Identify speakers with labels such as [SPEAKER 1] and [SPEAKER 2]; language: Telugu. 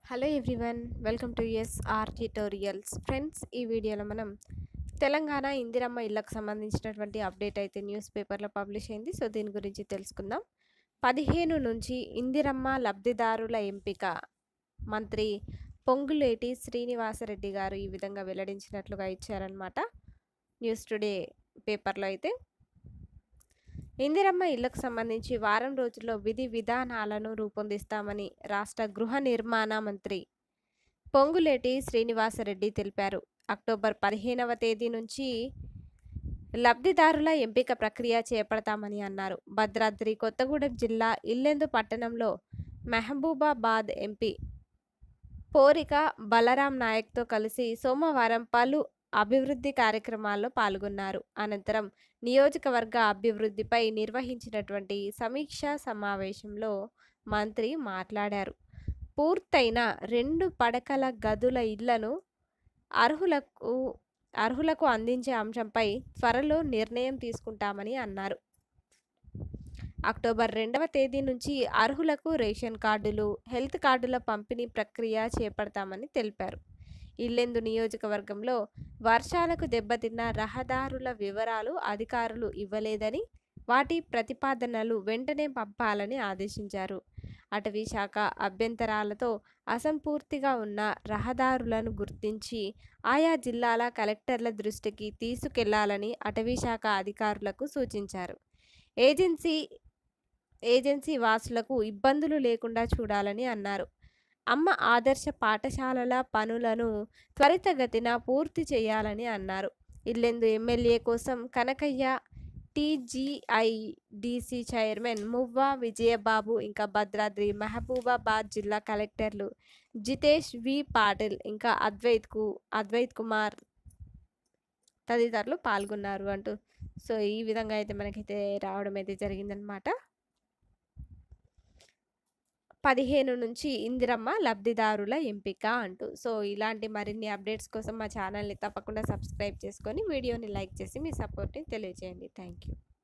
[SPEAKER 1] Hello everyone, welcome to S R tutorials. Friends, ఈ వీడియోలో మనం తెలంగాణ ఇందిరమ్మ ఇళ్లకు సంబంధించినటువంటి అప్డేట్ అయితే న్యూస్ పేపర్లో పబ్లిష్ అయింది. సో దీని గురించి తెలుసుకుందాం. 15 నుంచి ఇందిరమ్మ లబ్ధిదారుల ఎంపిక మంత్రి పొంగులేటి శ్రీనివాసరెడ్డి గారు ఈ విధంగా వెల్లడించినట్లుగా ఇచ్చారనమాట. న్యూస్ టుడే పేపర్లో అయితే ఇందిరమ్మ ఇళ్లకు సంబంధించి వారం రోజుల్లో విధి విధానాలను రూపొందిస్తామని రాష్ట్ర గృహ నిర్మాణ మంత్రి పొంగులేటి శ్రీనివాసరెడ్డి తెలిపారు. అక్టోబర్ 15వ తేదీ నుంచి లబ్ధిదారుల ఎంపిక ప్రక్రియ చేపడతామని అన్నారు. భద్రాద్రి కొత్తగూడెం జిల్లా ఇల్లెందు పట్టణంలో మహబూబాబాద్ ఎంపీ పోరిక బలరాం నాయక్తో కలిసి సోమవారం పలు అభివృద్ధి కార్యక్రమాల్లో పాల్గొన్నారు. అనంతరం నియోజకవర్గ అభివృద్ధిపై నిర్వహించినటువంటి సమీక్షా సమావేశంలో మంత్రి మాట్లాడారు. పూర్తయిన 2 పడకల గదుల ఇళ్లను అర్హులకు అందించే అంశంపై త్వరలో నిర్ణయం తీసుకుంటామని అన్నారు. అక్టోబర్ 2వ తేదీ నుంచి అర్హులకు రేషన్ కార్డులు, హెల్త్ కార్డుల పంపిణీ ప్రక్రియ చేపడతామని తెలిపారు. ఇల్లెందు నియోజకవర్గంలో వర్షాలకు దెబ్బతిన్న రహదారుల వివరాలు అధికారులు ఇవ్వలేదని, వాటి ప్రతిపాదనలు వెంటనే పంపాలని ఆదేశించారు. అటవీ శాఖ అభ్యంతరాలతో అసంపూర్తిగా ఉన్న రహదారులను గుర్తించి ఆయా జిల్లాల కలెక్టర్ల దృష్టికి తీసుకెళ్లాలని అటవీ శాఖ అధికారులకు సూచించారు. ఏజెన్సీ వాసులకు ఇబ్బందులు లేకుండా చూడాలని అన్నారు. అమ్మ ఆదర్శ పాఠశాలల పనులను త్వరితగతిన పూర్తి చేయాలని అన్నారు. ఇల్లెందు ఎమ్మెల్యే కోసం కనకయ్య, టీజీఐడీసీ చైర్మన్ మువ్వా విజయబాబు, ఇంకా భద్రాద్రి మహబూబాబాద్ జిల్లా కలెక్టర్లు జితేష్ వి పాటిల్, ఇంకా అద్వైత్ కుమార్ తదితరులు పాల్గొన్నారు అంటూ సో ఈ విధంగా అయితే మనకైతే రావడం అయితే జరిగిందనమాట. 15 నుంచి ఇందిరమ్మ లబ్ధిదారుల ఎంపిక అంటూ. సో ఇలాంటి మరిన్ని అప్డేట్స్ కోసం మా ఛానల్ని తప్పకుండా సబ్స్క్రైబ్ చేసుకొని వీడియోని లైక్ చేసి మీ సపోర్ట్ని తెలియజేయండి. Thank you.